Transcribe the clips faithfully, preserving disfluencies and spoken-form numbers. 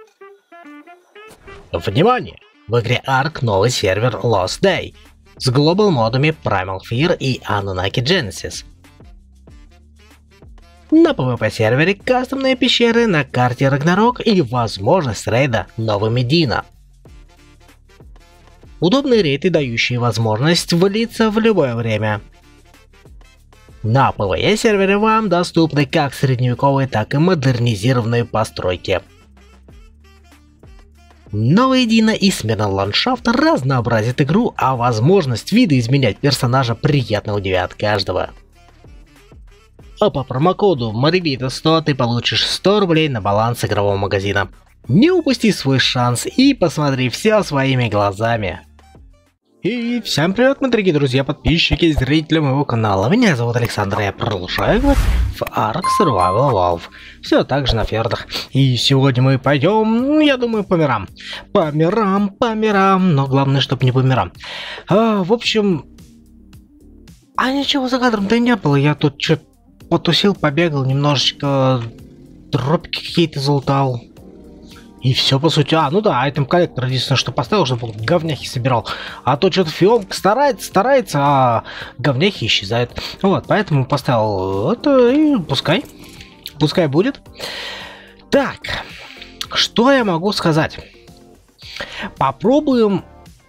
Внимание! В игре Ark новый сервер Lost Day с глобал модами Primal Fear и Anunnaki Genesis. На пи ви пи сервере кастомные пещеры на карте Рагнарок и возможность рейда новыми Дина. Удобные рейды, дающие возможность влиться в любое время. На пи ви и сервере вам доступны как средневековые, так и модернизированные постройки. Новые Дина и смена ландшафта разнообразит игру, а возможность видоизменять персонажа приятно удивят каждого. А по промокоду Марибита сто ты получишь сто рублей на баланс игрового магазина. Не упусти свой шанс и посмотри все своими глазами. И всем привет, мои дорогие друзья, подписчики и зрители моего канала. Меня зовут Александр, я продолжаю играть в Ark Survival Evolved. Все так же на фердах. И сегодня мы пойдем, я думаю, по мирам. По мирам, по мирам, но главное, чтобы не по мирам. А, в общем... А ничего за кадром-то не было, я тут что-то потусил, побегал, немножечко дропики какие-то залутал. И все по сути. А, ну да, айтем коллектор единственное, что поставил, чтобы говняхи собирал. А то что-то фиом старается, старается, а говняхи исчезают. Вот, поэтому поставил это и пускай. Пускай будет. Так, что я могу сказать? Попробуем...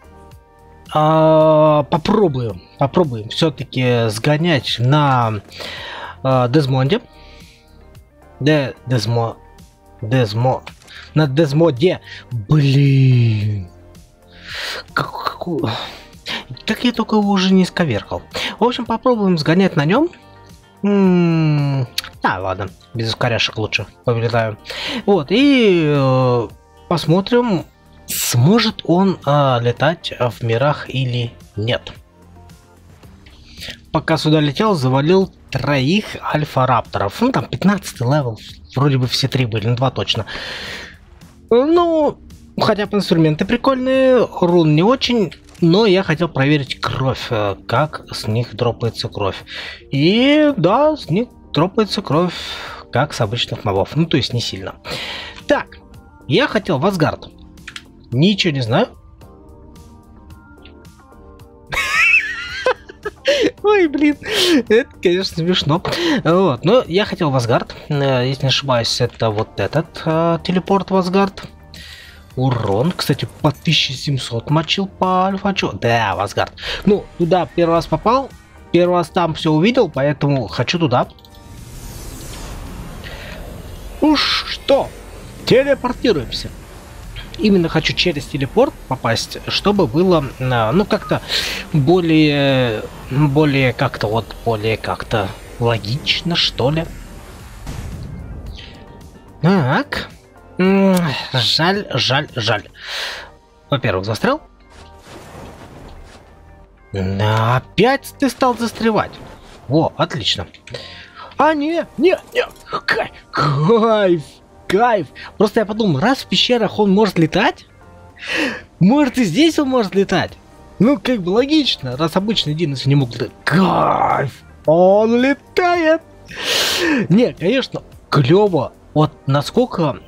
А, попробуем, попробуем все-таки сгонять на а, Дезмонде. Де, Дезмо... Дезмо... На Дезмоде. Блин. Как, как, как я только его уже не сковеркал. В общем, попробуем сгонять на нем. М-м-м, а, ладно. Без ускоряшек лучше повылетаю. Вот, и э, посмотрим, сможет он э, летать в мирах или нет. Пока сюда летел, завалил троих альфа-рапторов. Ну, там пятнадцатый левел. Вроде бы все три были, ну два точно. Ну, хотя бы инструменты прикольные, рун не очень, но я хотел проверить кровь, как с них дропается кровь. И да, с них дропается кровь, как с обычных мобов, ну то есть не сильно. Так, я хотел в Асгард. Ничего не знаю. Ой, блин, это, конечно, смешно. Вот, но я хотел в Асгард. Если не ошибаюсь, это вот этот э, телепорт в Асгард. Урон, кстати, по тысяче семьсот мочил по альфачу. Да, в Асгард. Ну, туда первый раз попал, первый раз там все увидел, поэтому хочу туда. Уж что, телепортируемся. Именно хочу через телепорт попасть, чтобы было, ну, как-то более, более как-то вот, более как-то логично, что ли. Так. Жаль, жаль, жаль. Во-первых, застрял. Опять ты стал застревать. Во, отлично. А, не, не, не. Кайф, кайф. Кайф! Просто я подумал, раз в пещерах он может летать, может и здесь он может летать. Ну, как бы логично, раз обычные диносы не могут летать. Кайф! Он летает! Не, конечно, клево. Вот насколько...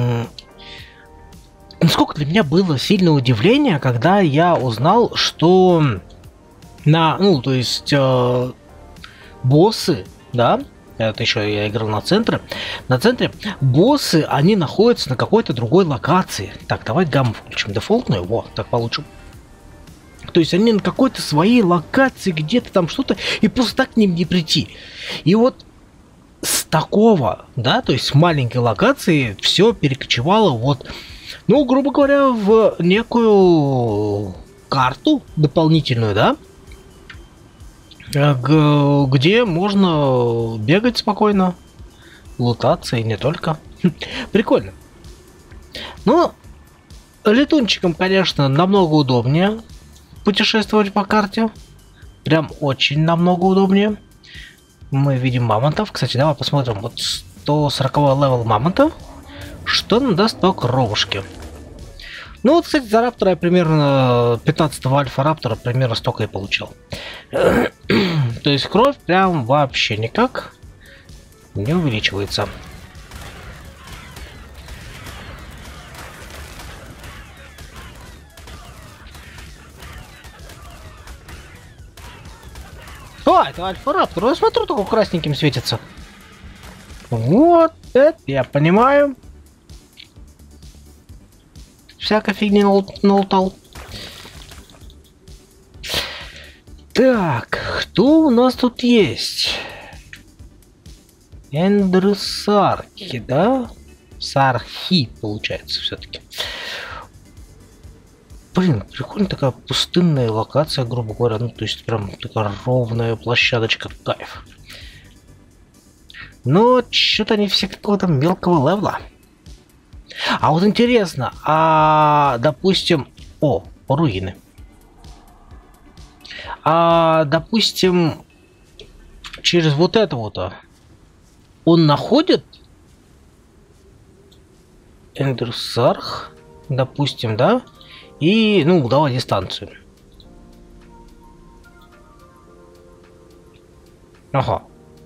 Насколько для меня было сильное удивление, когда я узнал, что на... Ну, то есть... Э, боссы, да? Это еще я играл на центре. На центре боссы, они находятся на какой-то другой локации. Так, давай гамму включим дефолтную. Во, так получим. То есть они на какой-то своей локации, где-то там что-то, и просто так к ним не прийти. И вот с такого, да, то есть с маленькой локации все перекочевало вот, ну, грубо говоря, в некую карту дополнительную, да, где можно бегать спокойно, лутаться и не только. Прикольно. Но летунчиком, конечно, намного удобнее путешествовать по карте. Прям очень намного удобнее. Мы видим мамонтов. Кстати, давай посмотрим. Вот сто сороковой левел мамонта. Что нам даст по кровушке? Ну вот, кстати, за раптора я примерно пятнадцатого альфа-раптора примерно столько и получил. То есть кровь прям вообще никак не увеличивается. это Альфа-Раптор. Я смотрю, только красненьким светится. Вот, это я понимаю. Всякой фигни налутал. Так, кто у нас тут есть? Эндрю Сархи, да? Сархи, получается, все-таки. Блин, прикольно, такая пустынная локация, грубо говоря. Ну, то есть прям такая ровная площадочка, кайф. Но что-то они все какого-то мелкого левела. А вот интересно, а допустим... О, руины. А допустим, через вот это вот он находит Эндерсарх, допустим, да? И, ну, давай дистанцию. Ага.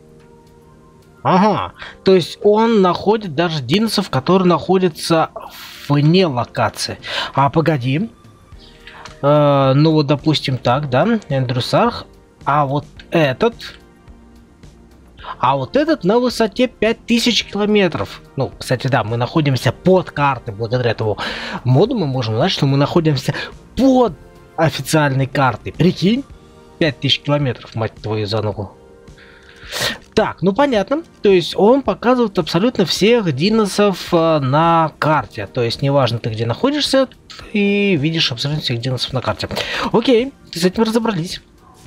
Ага. То есть он находит даже диносов, которые находятся вне локации. А, погоди. Э, ну, вот, допустим, так, да? Эндерсарх. А вот этот... А вот этот на высоте пять тысяч километров. Ну, кстати, да, мы находимся под картой. Благодаря этому моду мы можем знать, что мы находимся под официальной картой. Прикинь? пять тысяч километров, мать твою, за ногу. Так, ну понятно. То есть он показывает абсолютно всех диносов э, на карте. То есть неважно ты где находишься, ты видишь абсолютно всех диносов на карте. Окей, с этим разобрались.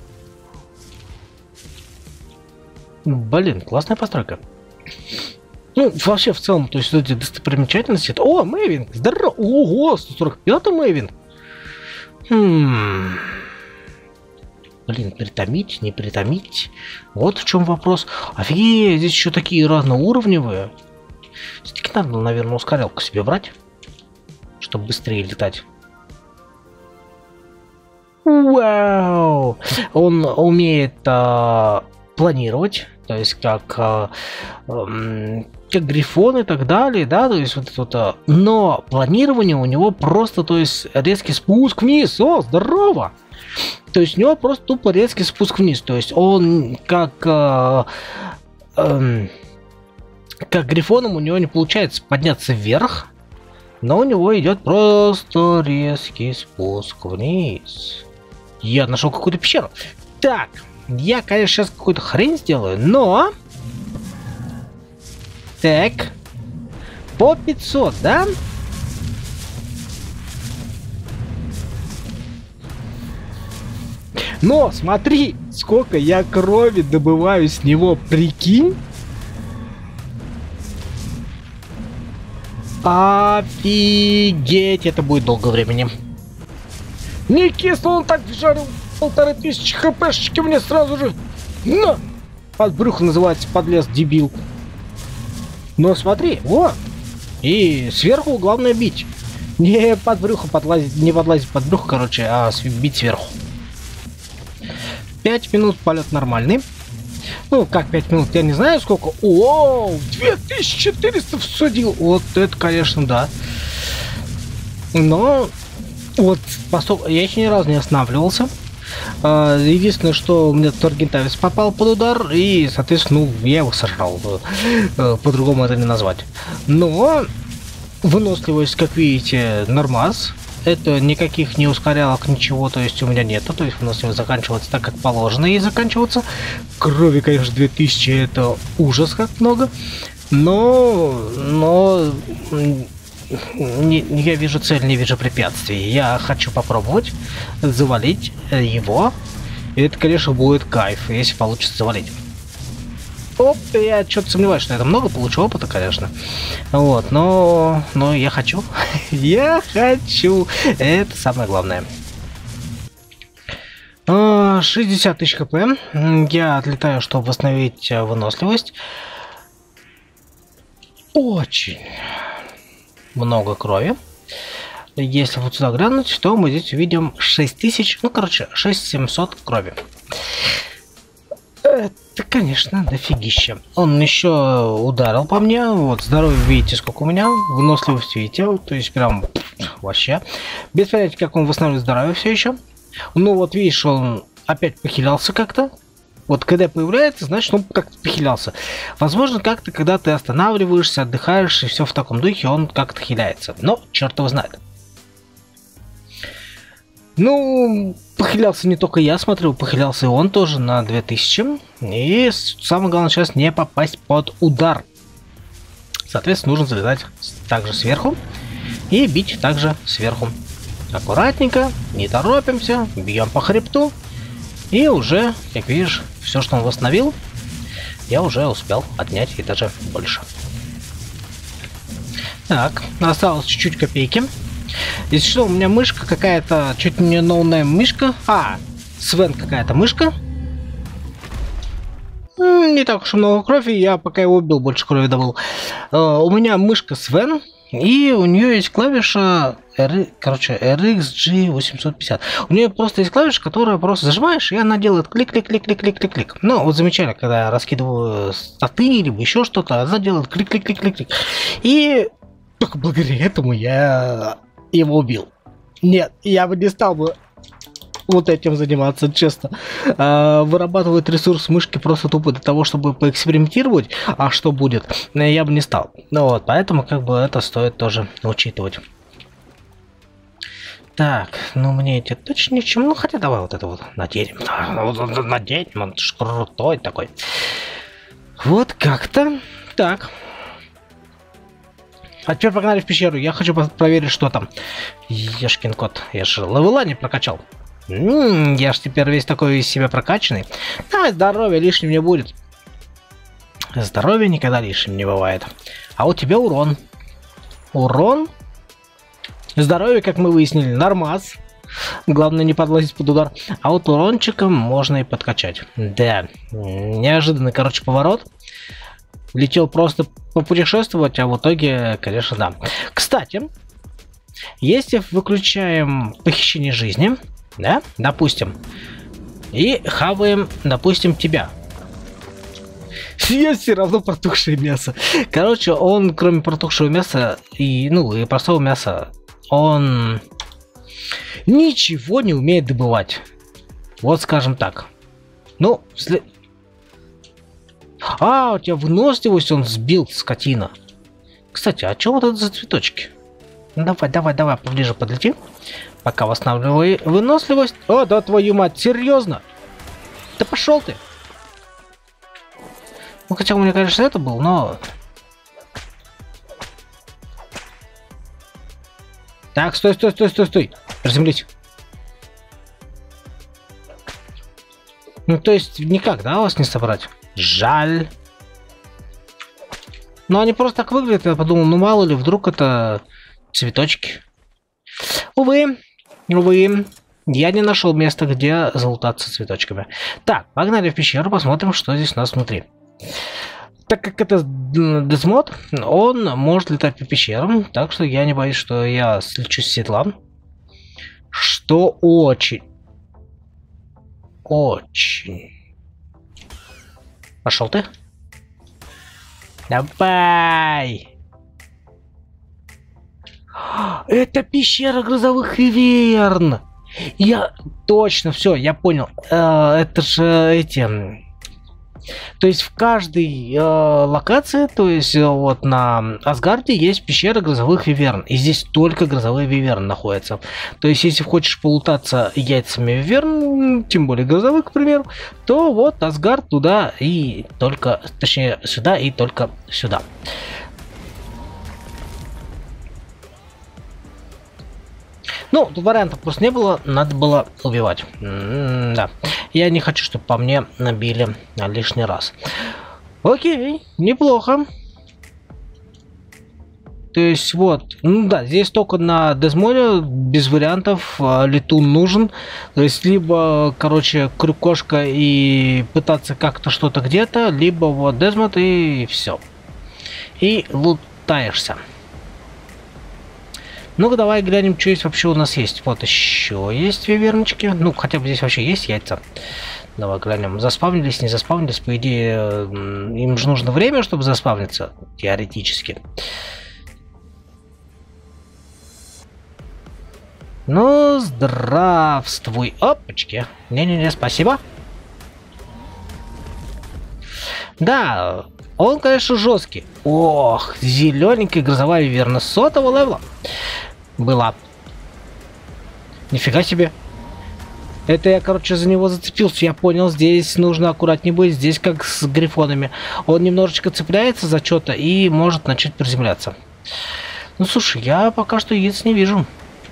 Блин, классная постройка. Ну, вообще, в целом, то есть эти достопримечательности... Это... О, Мэйвинг! Здорово! Ого, сто сорок пятый Мэйвинг! Хм... Блин, притомить, не притомить. Вот в чем вопрос. Офигеть, здесь еще такие разноуровневые. Все-таки надо, наверное, ускорялку себе брать, чтобы быстрее летать. Вау! Он умеет а, планировать. То есть как, э, э, как грифон и так далее, да, то есть вот это вот, э, но планирование у него просто, то есть резкий спуск вниз, о, здорово! То есть у него просто тупо резкий спуск вниз, то есть он как, э, э, как грифоном у него не получается подняться вверх, но у него идет просто резкий спуск вниз. Я нашел какую-то пещеру. Так. Я, конечно, сейчас какую-то хрень сделаю, но... Так. По пятьсот, да? Но, смотри, сколько я крови добываю с него, прикинь? Офигеть, это будет долго времени. Не кисло, он так жарил. Полторы тысячи хпшечки мне сразу же на под брюхо называется, подлез, дебил. Но смотри, о, и сверху главное бить, не под брюхо подлазить, не подлазить под брюхо, короче, а бить сверху. пять минут полет нормальный. Ну как пять минут, я не знаю сколько. О, две тысячи четыреста всадил. Вот это, конечно, да. Но вот посол... я еще ни разу не останавливался. Единственное, что у меня Торгентавис попал под удар, и, соответственно, ну, я его сожрал. По-другому это не назвать. Но выносливость, как видите, нормас. Это никаких не ускорялок, ничего, то есть у меня нету. То есть выносливость заканчивается так, как положено ей заканчиваться. Крови, конечно, две тысячи, это ужас как много. Но... но... Не, я вижу цель, не вижу препятствий. Я хочу попробовать завалить его. И это, конечно, будет кайф, если получится завалить. Оп, я что-то сомневаюсь, что это много, получу опыта, конечно. Вот, но, но я хочу. Я хочу. Это самое главное. шестьдесят тысяч хп. Я отлетаю, чтобы восстановить выносливость. Очень много крови. Если вот сюда глянуть, то мы здесь увидим шесть тысяч, ну короче, шесть тысяч семьсот крови. Это, конечно, дофигища. Он еще ударил по мне. Вот, здоровье видите, сколько у меня. Выносливость видите, то есть прям вообще. Без понятия, как он восстанавливает здоровье все еще. Ну вот видишь, он опять похилялся как-то. Вот когда появляется, значит, он как-то похилялся. Возможно, как-то, когда ты останавливаешься, отдыхаешь, и все в таком духе, он как-то хиляется. Но черт его знает. Ну, похилялся не только я, смотрю, похилялся и он тоже на две тысячи. И самое главное сейчас не попасть под удар. Соответственно, нужно залезать также сверху и бить также сверху. Аккуратненько, не торопимся, бьем по хребту. И уже, как видишь, все, что он восстановил, я уже успел отнять и даже больше. Так, осталось чуть-чуть копейки. Если что, у меня мышка какая-то, чуть не ноунейм мышка. А, Свен какая-то мышка. Не так уж много крови, я пока его убил, больше крови добыл. Uh, у меня мышка Свен, и у нее есть клавиша, R, короче, эр икс джи восемьсот пятьдесят. У нее просто есть клавиша, которая просто зажимаешь, и она делает клик-клик-клик-клик-клик-клик. Ну, вот замечательно, когда я раскидываю статы, либо еще что-то, она делает клик-клик-клик-клик-клик. И только благодаря этому я его убил. Нет, я бы не стал бы вот этим заниматься, честно. А, вырабатывать ресурс мышки просто тупо для того, чтобы поэкспериментировать, а что будет, я бы не стал. Ну вот, поэтому как бы это стоит тоже учитывать. Так, ну мне эти точно ничем, ну хотя давай вот это вот наденем. Наденем, он ж крутой такой. Вот как-то так. А теперь погнали в пещеру, я хочу проверить, что там. Ешкин кот, я же левела не прокачал. М-м, я ж теперь весь такой из себя прокачанный. Да, здоровье лишним не будет. Здоровье никогда лишним не бывает. А у тебя урон. Урон. Здоровье, как мы выяснили, нормас. Главное не подлазить под удар. А вот урончиком можно и подкачать. Да, неожиданный, короче, поворот. Летел просто попутешествовать, а в итоге, конечно, да. Кстати, если выключаем похищение жизни, да, допустим, и хаваем, допустим, тебя. Есть все равно протухшее мясо. Короче, он, кроме протухшего мяса и, ну, и простого мяса, он ничего не умеет добывать. Вот скажем так. Ну, след... А, у тебя выносливость он сбил, скотина. Кстати, а что вот это за цветочки? Давай, давай, давай, поближе подлети. Пока восстанавливай выносливость. О, да твою мать, серьезно? Да пошел ты. Ну, хотя у меня, конечно, это был, но... Так, стой, стой, стой, стой, стой. Приземлись. Ну, то есть, никак, да, вас не собрать? Жаль. Ну, они просто так выглядят, я подумал, ну, мало ли, вдруг это цветочки. Увы, увы, я не нашел места, где залутаться цветочками. Так, погнали в пещеру, посмотрим, что здесь у нас внутри. Так как это дезмод, он может летать по пещерам, так что я не боюсь, что я слечу с седла. Что очень, очень... Пошел ты? Давай! Это пещера грозовых виверн! Я точно, все, я понял. Э, это же эти... То есть в каждой э, локации, то есть э, вот на Асгарде есть пещера грозовых виверн. И здесь только грозовые виверны находятся. То есть если хочешь полутаться яйцами виверн, тем более грозовых, к примеру, то вот Асгард туда и только, точнее сюда и только сюда. Ну, тут вариантов просто не было, надо было убивать. М-м, да. Я не хочу, чтобы по мне набили лишний раз. Окей, неплохо. То есть вот, ну да, здесь только на Дезмоде без вариантов, летун нужен. То есть либо, короче, крюкошка и пытаться как-то что-то где-то, либо вот Дезмод и все. И лутаешься. Ну-ка, давай глянем, что здесь вообще у нас есть. Вот еще есть виверночки. Ну, хотя бы здесь вообще есть яйца. Давай глянем. Заспавнились, не заспавнились. По идее, им же нужно время, чтобы заспавниться. Теоретически. Ну, здравствуй. Опачки. Не-не-не, спасибо. Да, он, конечно, жесткий. Ох, зелененькая грозовая виверна сотого левела была. Нифига себе. Это я, короче, за него зацепился. Я понял, здесь нужно аккуратнее быть. Здесь как с грифонами. Он немножечко цепляется за что-то и может начать приземляться. Ну, слушай, я пока что яиц не вижу.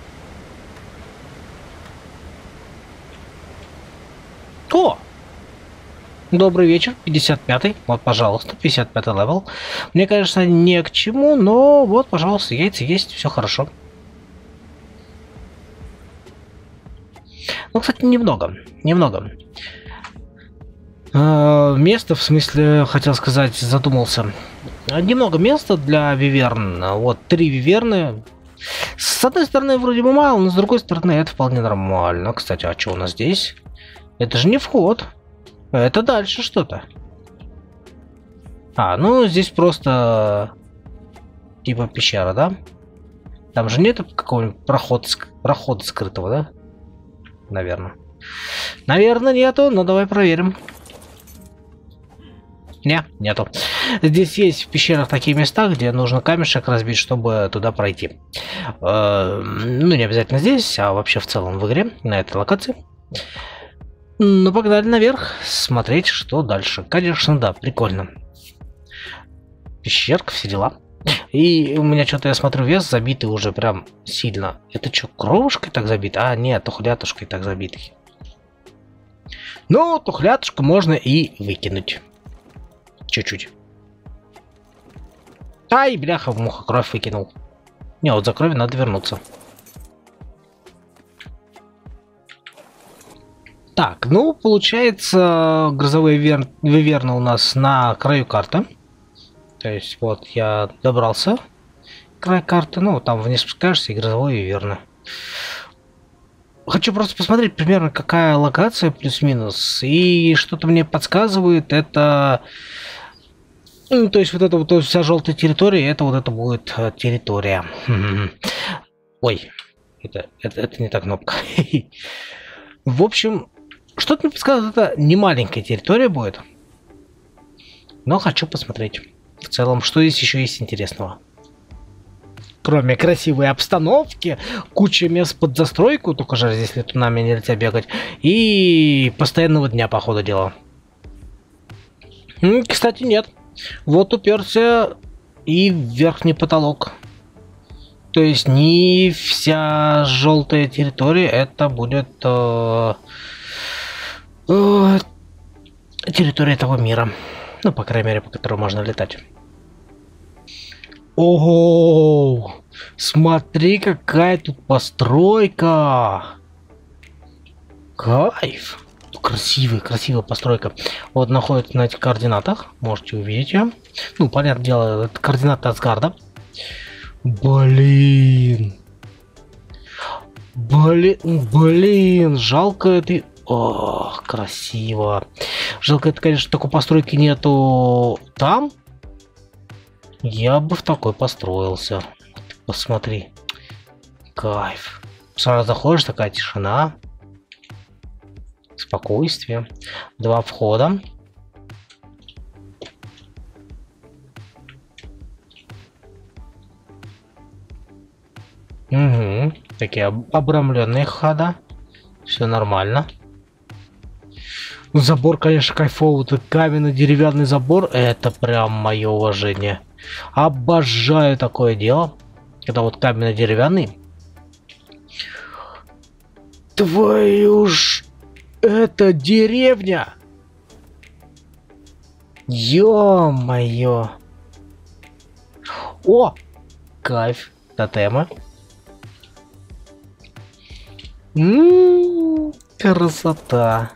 О! Добрый вечер, пятьдесят пятый. Вот, пожалуйста, пятьдесят пятый левел. Мне, конечно, не к чему, но вот, пожалуйста, яйца есть, все хорошо. Ну, кстати, немного. Немного. Э, место, в смысле, хотел сказать, задумался. Немного места для виверн. Вот, три виверны. С одной стороны, вроде бы мало, но с другой стороны, это вполне нормально. Кстати, а что у нас здесь? Это же не вход. Это дальше что-то. А, ну, здесь просто... Типа пещера, да? Там же нет какого-нибудь прохода, прохода скрытого, да? Наверное. Наверное, нету, но давай проверим. Не, нету. Здесь есть в пещерах такие места, где нужно камешек разбить, чтобы туда пройти. Э, ну, не обязательно здесь, а вообще в целом в игре, на этой локации. Ну, погнали наверх, смотреть, что дальше. Конечно, да, прикольно. Пещерка, все дела. И у меня что-то, я смотрю, вес забитый уже прям сильно. Это что, кровушкой так забит? А, нет, тухлятушкой так забитый. Ну, тухлятушку можно и выкинуть. Чуть-чуть. Ай, бляха, в муха, кровь выкинул. Не, вот за кровью надо вернуться. Так, ну, получается, грозовые вер... виверны у нас на краю карты. То есть, вот, я добрался. Край карты, ну, там вниз спускаешься, и грозовые виверны. Хочу просто посмотреть примерно, какая локация плюс-минус. И что-то мне подсказывает, это... Ну, то есть, вот это вот вся желтая территория, это вот это будет территория. Ой, это, это, это не та кнопка. В общем, что-то мне подсказывает, это не маленькая территория будет. Но хочу посмотреть. В целом, что здесь еще есть интересного? Кроме красивой обстановки, куча мест под застройку, только же здесь летунами нельзя бегать, и постоянного дня, по ходу дела. Кстати, нет. Вот уперся и верхний потолок. То есть не вся желтая территория, это будет э, э, территория этого мира. Ну, по крайней мере, по которому можно летать. Ого! Смотри, какая тут постройка! Кайф! Красивая, красивая постройка. Вот находится на этих координатах. Можете увидеть ее. Ну, понятное дело, это координаты Асгарда. Блин! Блин, блин, жалко это... Ох, красиво. Жалко, это, конечно, такой постройки нету там. Я бы в такой построился. Посмотри. Кайф. Сразу заходишь, такая тишина. Спокойствие. Два входа. Угу. Такие обрамленные хода. Все нормально. Забор, конечно, кайфовый. Тут каменно-деревянный забор. Это прям мое уважение. Обожаю такое дело. Когда вот каменно-деревянный. Твою ж... Это деревня! Ё-моё! О! Кайф. Тотемы. Ммм, красота.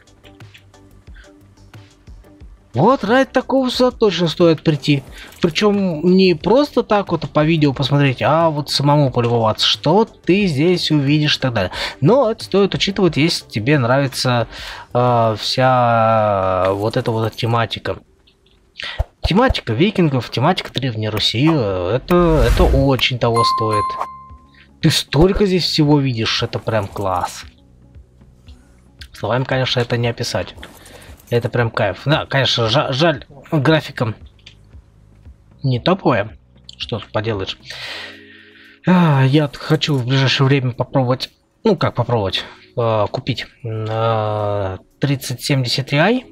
Вот ради такого сюда точно стоит прийти. Причем не просто так вот по видео посмотреть, а вот самому полюбоваться, что ты здесь увидишь и так далее. Но это стоит учитывать, если тебе нравится э, вся вот эта вот тематика. Тематика викингов, тематика Древней Руси, это, это очень того стоит. Ты столько здесь всего видишь, это прям класс. Словами, конечно, это не описать. Это прям кайф. Да, конечно, жаль, жаль, графика не топовая. Что тут поделаешь. А, я хочу в ближайшее время попробовать, ну как попробовать, э, купить э, тридцать семьдесят Ti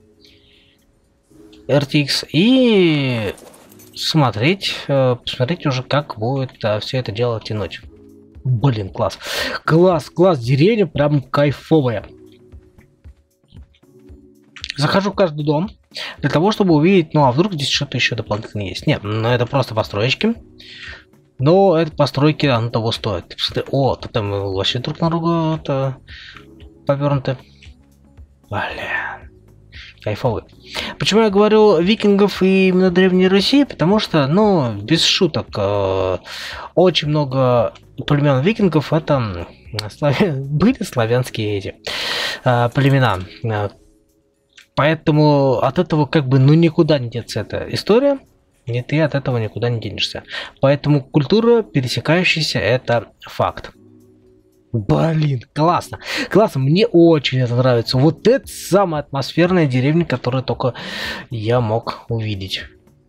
эр ти экс и смотреть, э, посмотреть уже, как будет э, все это дело тянуть. Блин, класс. Класс, класс, деревня прям кайфовая. Захожу в каждый дом для того, чтобы увидеть, ну а вдруг здесь что-то еще дополнительно есть. Нет, ну это просто построечки. Но это постройки, оно того стоит. О, тут там вообще друг на друга повернуты. Блин. Кайфовый. Почему я говорю викингов и именно Древней Руси? Потому что, ну, без шуток, э, очень много племен викингов это славя... были славянские эти э, племена. Поэтому от этого как бы ну никуда не деться эта история. И ты от этого никуда не денешься. Поэтому культура, пересекающаяся, это факт. Блин, классно. Классно, мне очень это нравится. Вот это самая атмосферная деревня, которую только я мог увидеть.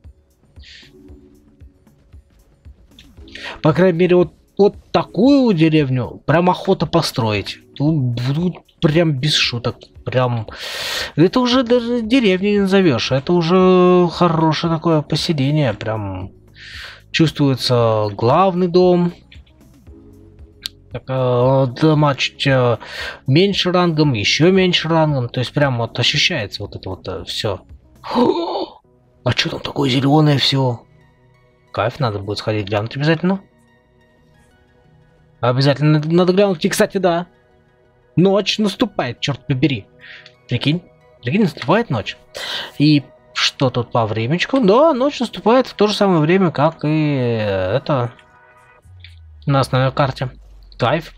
По крайней мере, вот, вот такую деревню прям охота построить. Тут, тут прям без шуток. Прям... Это уже даже деревню не назовешь. Это уже хорошее такое поселение. Прям чувствуется главный дом. Так, э, дома чуть э, меньше рангом, еще меньше рангом. То есть прям вот ощущается вот это вот э, все. А что там такое зеленое все? Кайф, надо будет сходить глянуть обязательно. Обязательно надо глянуть. И, кстати, да. Ночь наступает, черт побери. Прикинь, прикинь, наступает ночь. И что тут по времечку? Да, ночь наступает в то же самое время, как и это на основной карте. Кайф.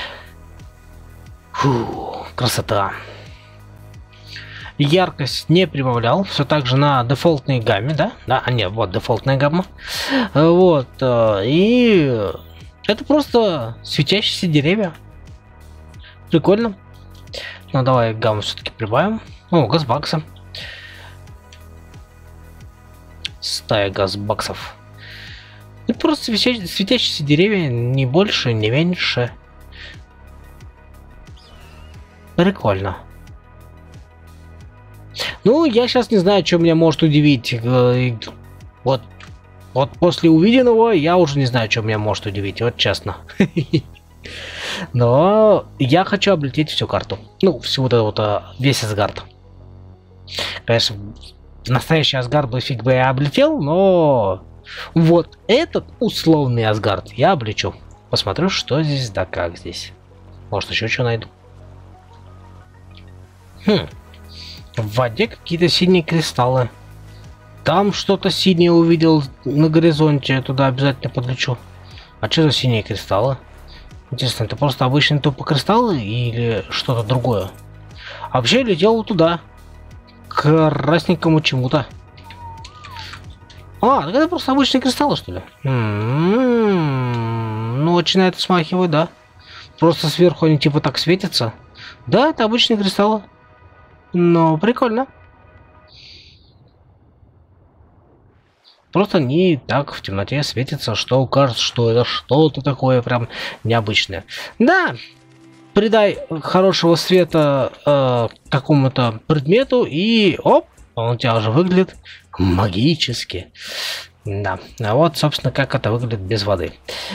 Фу, красота. Яркость не прибавлял, все так же на дефолтной гамме, да? Да, а нет, вот дефолтная гамма. Вот, и это просто светящиеся деревья. Прикольно. Ну давай гамму все-таки прибавим. О, газбаксы. Стая газбаксов. Это просто светящиеся, светящиеся деревья, не больше, не меньше. Прикольно. Ну, я сейчас не знаю, что меня может удивить. Вот, вот после увиденного я уже не знаю, что меня может удивить, вот честно. Но я хочу облететь всю карту. Ну, всю вот это вот, весь Асгард. Конечно, настоящий Асгард бы фиг бы я облетел, но вот этот условный Асгард я облечу. Посмотрю, что здесь, да как здесь. Может, еще что найду. Хм. В воде какие-то синие кристаллы. Там что-то синее увидел на горизонте. Я туда обязательно подлечу. А что за синие кристаллы? Интересно, это просто обычные тупо кристаллы или что-то другое? А вообще летел туда. К красненькому чему-то. А, так это просто обычные кристаллы, что ли? М-м-м, ну, очень на это смахивает, да. Просто сверху они типа так светятся. Да, это обычные кристаллы. Но прикольно. Просто они так в темноте светятся, что кажется, что это что-то такое прям необычное. Да, придай хорошего света э, какому-то предмету, и оп, он у тебя уже выглядит магически. Да, а вот, собственно, как это выглядит без воды.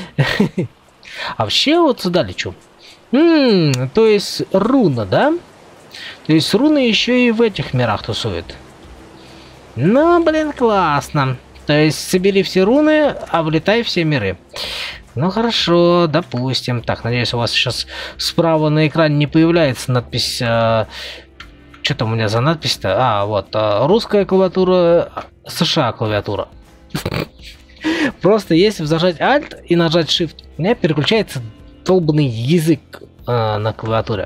А вообще вот сюда лечу. То есть руна, да? То есть руны еще и в этих мирах тусуют. Ну, блин, классно. То есть собери все руны, облетай все миры. Ну хорошо, допустим. Так, надеюсь, у вас сейчас справа на экране не появляется надпись. Э, что там у меня за надпись-то? А, вот, э, русская клавиатура, США клавиатура. Просто если зажать Alt и нажать Shift, у меня переключается долбанный язык э, на клавиатуре.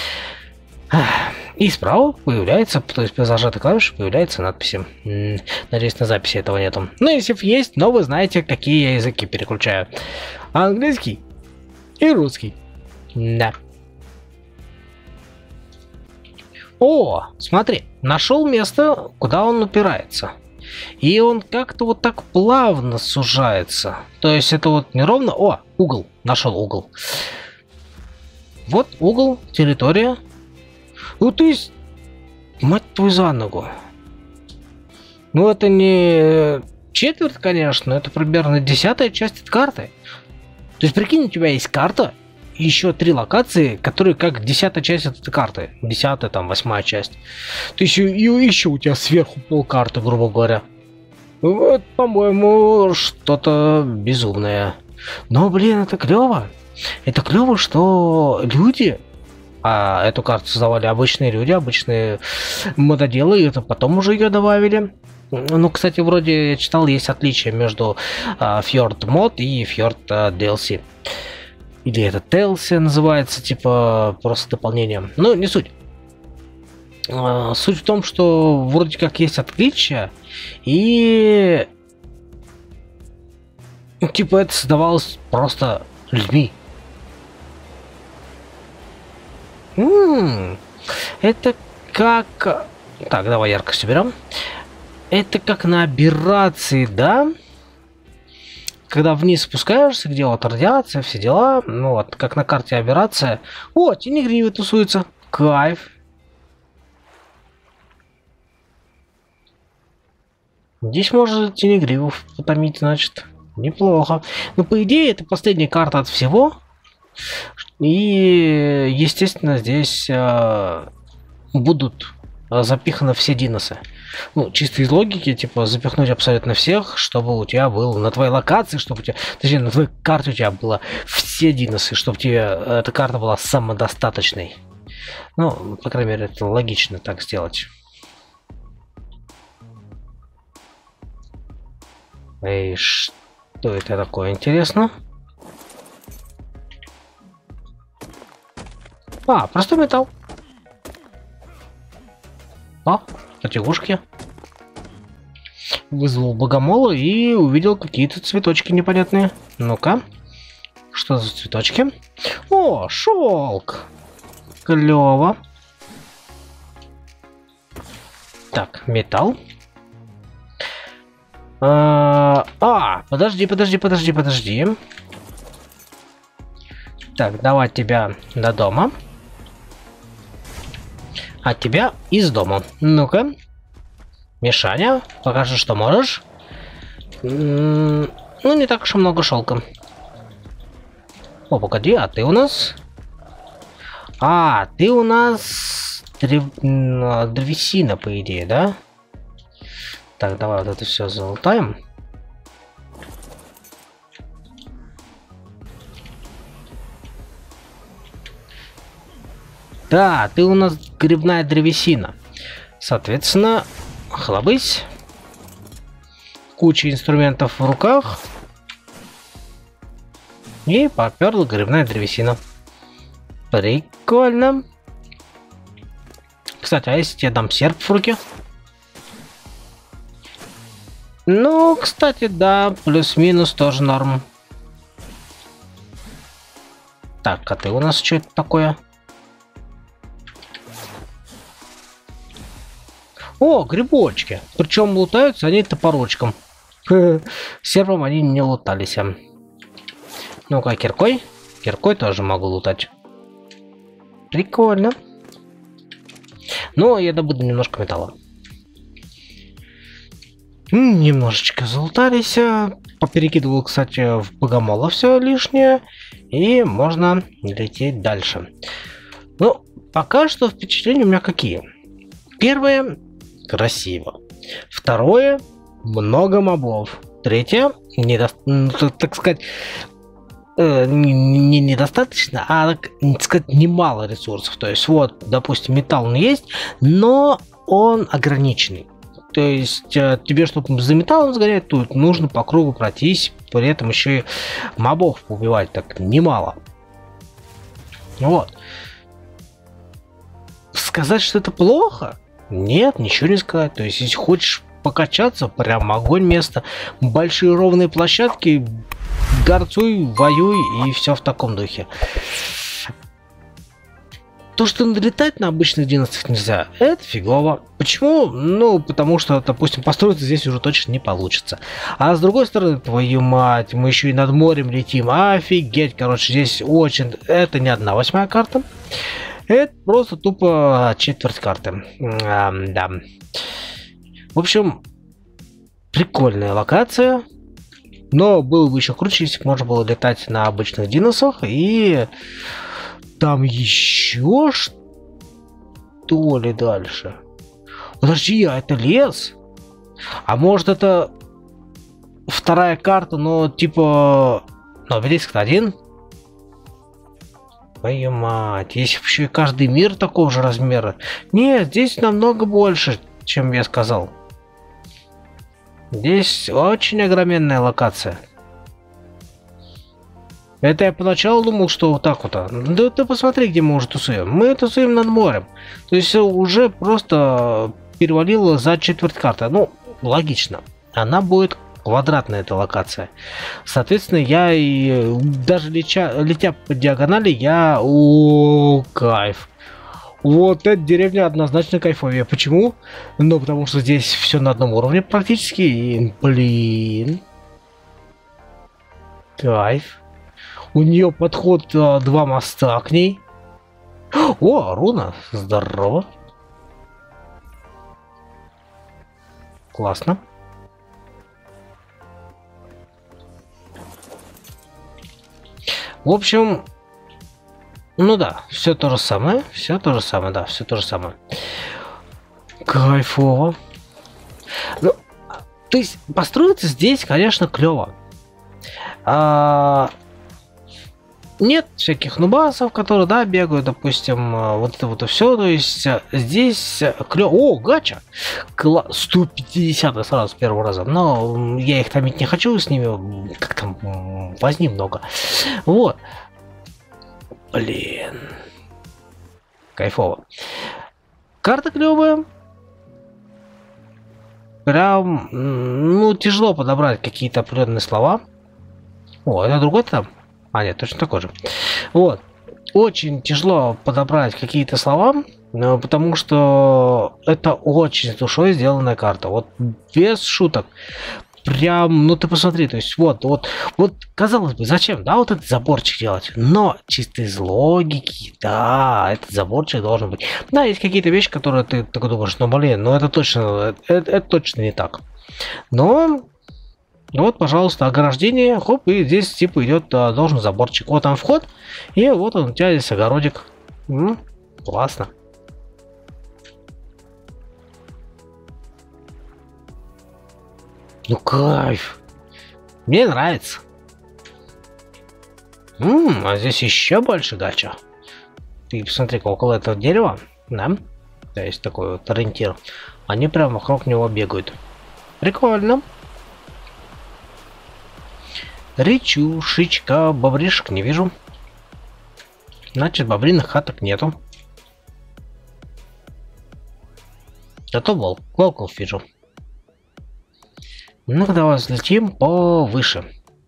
И справа появляется, то есть при зажатой клавише появляются надписи. М-м, надеюсь, на записи этого нету. Ну, если есть, но вы знаете, какие я языки переключаю. Английский и русский. Да. О, смотри, нашел место, куда он упирается. И он как-то вот так плавно сужается. То есть это вот не ровно. О, угол. Нашел угол. Вот угол, территория. Ну то есть, мать твою за ногу. Ну это не четверть, конечно, это примерно десятая часть от карты. То есть прикинь, у тебя есть карта, и еще три локации, которые как десятая часть от этой карты. Десятая, там, восьмая часть. То есть и еще у тебя сверху пол карты, грубо говоря. Вот, по-моему, что-то безумное. Но, блин, это клево. Это клево, что люди, а эту карту создавали обычные люди, обычные мододелы, и это потом уже ее добавили. Ну, кстати, вроде я читал, есть отличие между а, Fjord Mod и Fjord а, ди эл си. Или это ди эл си называется, типа, просто дополнение. Ну, не суть. А, суть в том, что вроде как есть отличия, и... Типа, это создавалось просто людьми. М-м-м, это как... Так, давай яркость уберем. Это как на операции, да? Когда вниз спускаешься, где вот радиация, все дела. Ну вот, как на карте операция. О, тенегривы тусуются. Кайф. Здесь можно тенегривов потомить, значит. Неплохо. Но по идее, это последняя карта от всего. И, естественно, здесь э, будут запиханы все диносы. Ну, чисто из логики, типа, запихнуть абсолютно всех, чтобы у тебя был на твоей локации, чтобы у тебя, точнее, на твоей карте у тебя было все диносы, чтобы тебе эта карта была самодостаточной. Ну, по крайней мере, это логично так сделать. И что это такое, интересно? А, простой металл. А, потягушки. Вызвал богомола и увидел какие-то цветочки непонятные. Ну-ка. Что за цветочки? О, шелк. Клево. Так, металл. А, а, подожди, подожди, подожди, подожди. Так, давай тебя до дома. А тебя из дома. Ну-ка. Мишаня, покажи, что можешь. М-м, ну, не так уж и много шелка. О, погоди, а ты у нас? А, ты у нас древ... древесина, по идее, да? Так, давай вот это все залутаем. Да, ты у нас грибная древесина. Соответственно, хлобысь. Куча инструментов в руках. И поперла грибная древесина. Прикольно. Кстати, а если я дам серп в руки? Ну, кстати, да, плюс-минус тоже норм. Так, а ты у нас что это такое? О, грибочки. Причем лутаются они топорочком. Серпом они не лутались. Ну-ка, киркой. Киркой тоже могу лутать. Прикольно. Но я добуду немножко металла. Немножечко залутались. Поперекидывал, кстати, в богомола все лишнее. И можно лететь дальше. Ну, пока что впечатления у меня какие. Первое. Красиво. Второе. Много мобов. Третье. Недо... так сказать... Э, не, не недостаточно, а, так сказать, немало ресурсов. То есть, вот, допустим, металл он есть, но он ограниченный. То есть, э, тебе, чтобы за металлом сгорять, тут нужно по кругу пройтись, при этом еще и мобов убивать так немало. Вот. Сказать, что это плохо? Нет, ничего не сказать. То есть, если хочешь покачаться, прям огонь место. Большие ровные площадки, горцуй, воюй и все в таком духе. то, что летать на обычных династиях нельзя, это фигово. Почему? Ну, потому что, допустим, построиться здесь уже точно не получится. А с другой стороны, твою мать, мы еще и над морем летим. Офигеть, короче, здесь очень... Это не одна восьмая карта. Это просто тупо четверть карты. А, да. В общем, прикольная локация. Но было бы еще круче, если бы можно было летать на обычных диносах. И там еще что ли дальше? Подожди, а это лес? А может это вторая карта, но типа... Ну, обелиск один? Твою мать, есть еще и каждый мир такого же размера. Нет, здесь намного больше, чем я сказал. Здесь очень огроменная локация. Это я поначалу думал, что вот так вот. Да ты посмотри, где мы уже тусуем. Мы тусуем над морем. То есть уже просто перевалило за четверть карты. Ну, логично. Она будет квадратная, эта локация. Соответственно, я и даже летя, летя по диагонали, я... О, кайф. Вот эта деревня однозначно кайфовее. Почему? Ну, потому что здесь все на одном уровне практически. И, блин. Кайф. У нее подход а, два моста к ней. О, руна. Здорово. Классно. В общем... Ну да, все то же самое, все то же самое, да, все то же самое. Кайфово. Ну, то есть построиться здесь, конечно, клево. А, нет всяких нубасов, которые, да, бегают, допустим, вот это вот и все. То есть здесь клево. О, гача! Кла... сто пятьдесят сразу с первого раза. Но я их томить не хочу, с ними как там возни много. Вот. Блин. Кайфово. Карта клевая. Прям, ну, тяжело подобрать какие-то определенные слова. О, это другой там? А, нет, точно такой же. Вот. Очень тяжело подобрать какие-то слова, потому что это очень с душой сделанная карта. Вот без шуток. Прям, ну ты посмотри, то есть вот, вот, вот, казалось бы, зачем, да, вот этот заборчик делать, но чисто из логики, да, этот заборчик должен быть. Да, есть какие-то вещи, которые ты такой думаешь, ну блин, ну это точно, это, это точно не так. Но, вот, пожалуйста, ограждение, хоп, и здесь типа идет, должен заборчик. Вот там вход, и вот он, у тебя здесь огородик. М-м, классно. Ну кайф. Мне нравится. Ммм, а здесь еще больше гача. Ты посмотри-ка, около этого дерева, да? То есть такой вот ориентир. Они прям вокруг него бегают. Прикольно. Речушечка, бобришек не вижу. Значит, бобриных хаток нету. Зато волк, волков вижу. Ну-ка, давай взлетим повыше.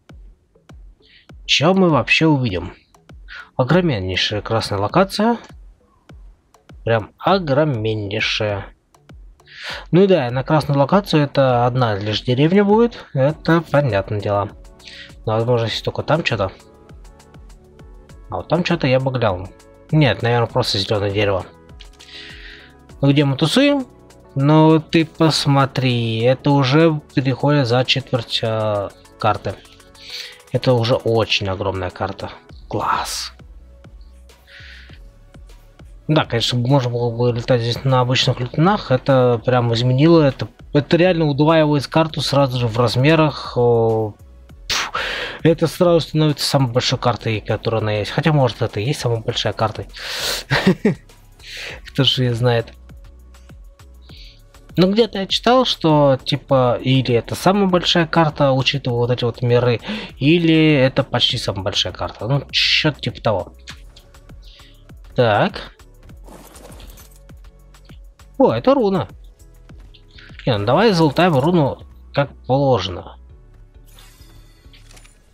Что мы вообще увидим? Огроменнейшая красная локация. Прям огроменнейшая. Ну и да, на красную локацию это одна лишь деревня будет. Это понятное дело. Но возможно, если только там что-то. А вот там что-то я бы глянул. Нет, наверное, просто зеленое дерево. Ну где мы тусуем? Ну ты посмотри, это уже переходит за четверть э, карты. Это уже очень огромная карта. Класс. Да, конечно, можно было бы летать здесь на обычных летунах. Это прям изменило. Это, это реально удваивает карту сразу же в размерах. О, пф, это сразу становится самой большой картой, которая она есть. Хотя, может, это и есть самая большая карта. Кто же ее знает. Ну, где-то я читал, что, типа, или это самая большая карта, учитывая вот эти вот миры, или это почти самая большая карта. Ну, что-то типа того. Так. О, это руна. Не, ну давай залутаем руну как положено.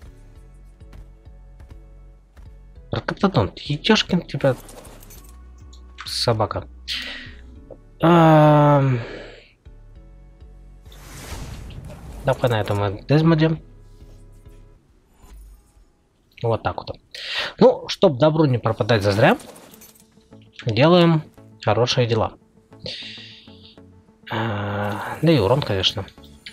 Ракатодон, ты Етёшкин тебя... собака. А... Давай на этом Дезмоде. Вот так вот. Ну, чтобы добру не пропадать зазря, делаем хорошие дела. А... Да и урон, конечно.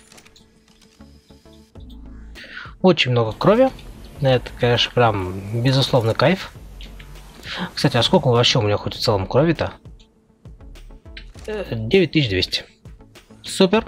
Очень много крови. Это, конечно, прям безусловный кайф. Кстати, а сколько вообще у меня хоть в целом крови-то? девять тысяч двести. Супер.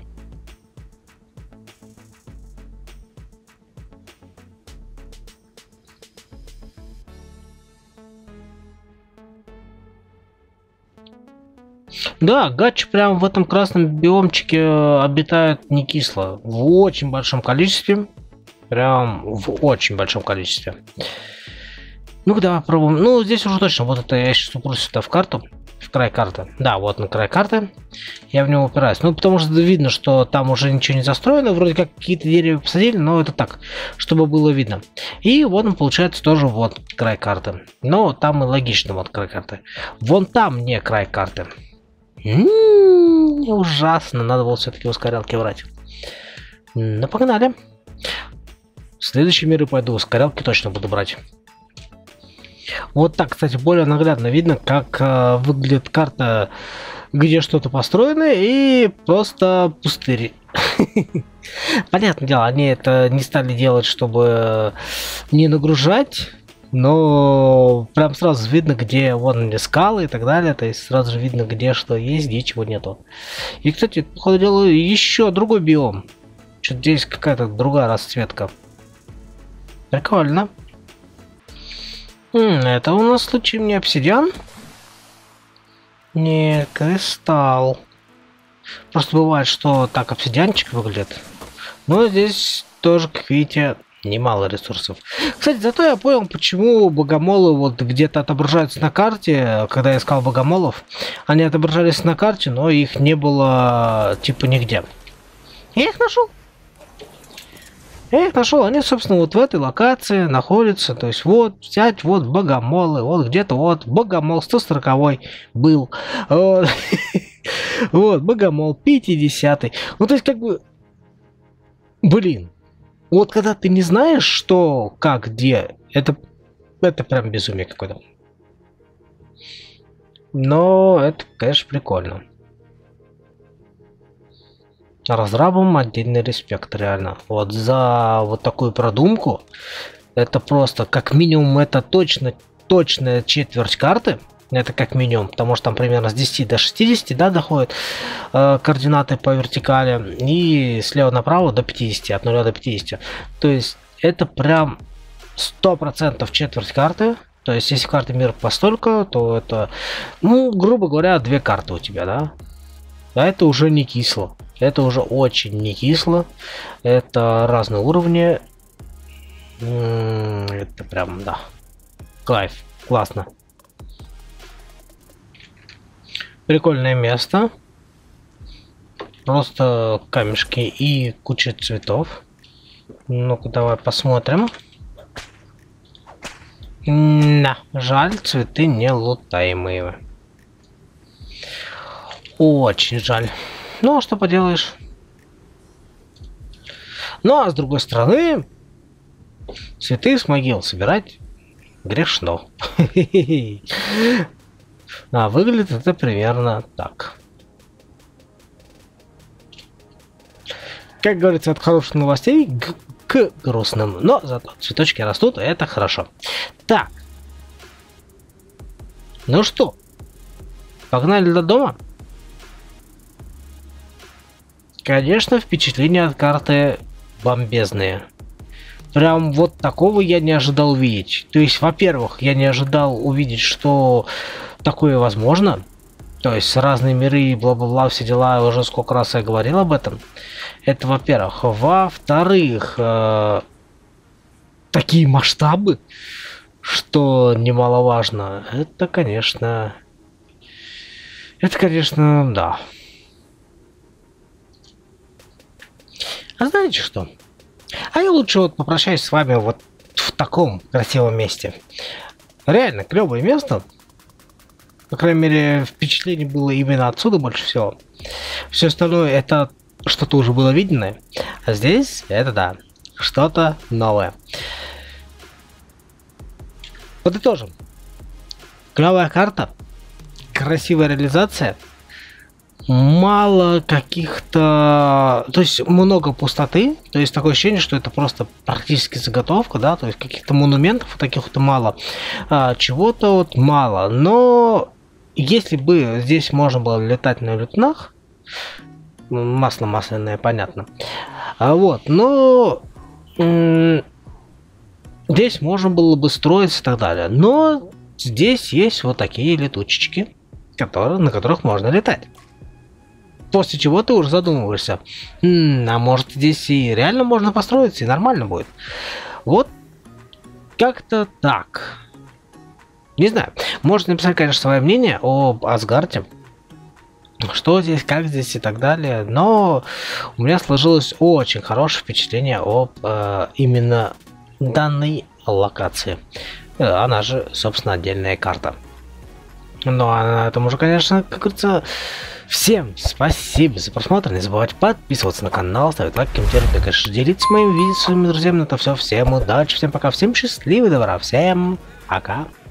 Да, гачи прям в этом красном биомчике обитают не кисло. В очень большом количестве. Прям в очень большом количестве. Ну-ка, давай пробуем. Ну, здесь уже точно. Вот это я сейчас упрусь сюда в карту. В край карты. Да, вот на край карты. Я в него упираюсь. Ну, потому что видно, что там уже ничего не застроено. Вроде как какие-то деревья посадили, но это так, чтобы было видно. И вот он получается тоже вот край карты. Но там и логично вот край карты. Вон там не край карты. М-м-м, ужасно. Надо было все-таки ускорялки брать. Ну, погнали. В следующие миры пойду. Ускорялки точно буду брать. Вот так, кстати, более наглядно видно, как э, выглядит карта, где что-то построено, и просто пустырь. Понятное дело, они это не стали делать, чтобы не нагружать, но прям сразу видно, где вон скалы и так далее, то есть сразу же видно, где что есть, где чего нету. И, кстати, походу дела, еще другой биом. Что-то здесь какая-то другая расцветка. Прикольно. Это у нас случаем не обсидиан? Не, кристалл. Просто бывает, что так обсидианчик выглядит. Но здесь тоже, как видите, немало ресурсов. Кстати, зато я понял, почему богомолы вот где-то отображаются на карте. Когда я искал богомолов, они отображались на карте, но их не было типа нигде. Я их нашел. Я их нашел, они, собственно, вот в этой локации находятся. То есть вот взять вот богомолы, вот где-то вот богомол сто сороковой был. Вот, вот богомол пятидесятый. Ну, то есть, как бы, блин, вот когда ты не знаешь, что, как, где, это, это прям безумие какое-то. Но это, конечно, прикольно. Разрабам отдельный респект, реально. Вот за вот такую продумку. Это просто, как минимум, это точно точная четверть карты. Это как минимум, потому что там примерно с десяти до шестидесяти, да, доходят э, координаты по вертикали. И слева направо до пятидесяти, от нуля до пятидесяти. То есть это прям сто процентов четверть карты. То есть если карты мира постолько, то это, ну, грубо говоря, две карты у тебя, да. А это уже не кисло. Это уже очень не кисло. Это разные уровни. Это прям, да. Кайф. Классно. Прикольное место. Просто камешки и куча цветов. Ну-ка, давай посмотрим. Да, жаль, цветы не лутаемые. Очень жаль. Ну, а что поделаешь? Ну, а с другой стороны, цветы с могил собирать грешно. А выглядит это примерно так. Как говорится, от хороших новостей к грустным. Но зато цветочки растут, и это хорошо. Так. Ну что, погнали до дома? Конечно, впечатления от карты бомбезные. Прям вот такого я не ожидал увидеть. То есть, во-первых, я не ожидал увидеть, что такое возможно. То есть, разные миры, бла-бла-бла, все дела, уже сколько раз я говорил об этом. Это, во-первых. Во-вторых, э, такие масштабы, что немаловажно. Это, конечно... Это, конечно, да. А знаете что? А я лучше вот попрощаюсь с вами вот в таком красивом месте. Реально клевое место. По крайней мере, впечатление было именно отсюда больше всего. Все остальное это что-то уже было виденное. А здесь это да, что-то новое. Подытожим. Клевая карта, красивая реализация, мало каких-то, то есть много пустоты, то есть такое ощущение, что это просто практически заготовка, да, то есть каких-то монументов таких вот мало, а, чего-то вот мало, но если бы здесь можно было летать на летунах, масло масляное, понятно, а вот, но здесь можно было бы строиться и так далее, но здесь есть вот такие летучечки, которые, на которых можно летать. После чего ты уже задумываешься, М, а может здесь и реально можно построиться, и нормально будет. Вот как-то так. Не знаю, можете написать, конечно, свое мнение об Асгарде. Что здесь, как здесь и так далее. Но у меня сложилось очень хорошее впечатление об э, именно данной локации. Она же, собственно, отдельная карта. Ну а на этом уже, конечно, как говорится, всем спасибо за просмотр. Не забывайте подписываться на канал, ставить лайк, комментировать, и, конечно, делиться моим видео с своими друзьями. Это все. Всем удачи, всем пока, всем счастливого, добра, всем пока.